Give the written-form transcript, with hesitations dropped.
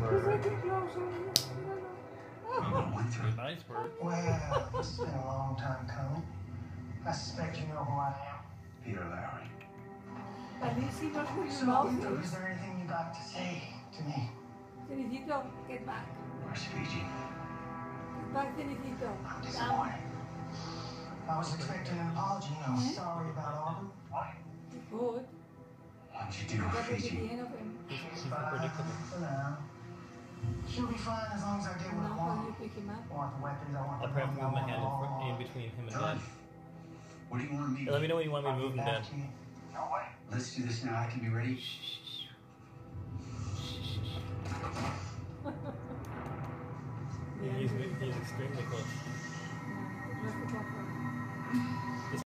He's getting closer. Nice work. Well, this has been a long time coming. I suspect you know who I am. Peter Lowry. At least he knows who you So, know. is there anything you got to say to me? Ceniciento, get back. Where's Fiji? Get back, Ceniciento. I'm disappointed. I was expecting an apology. I'm sorry about Auburn. Why? Good. What'd you do That with was at the Fiji? end of him. He's unpredictable. For now. She'll be fine as long as I get what I Now how want. you pick him up? I want the weapons, I want the I'll probably money, move my I hand want in between him and Done. Dan. What do you want me Let me know when you want me to move him, Dan. No way. Let's do this now. I can be ready. He's extremely close. Yeah, the traffic offer.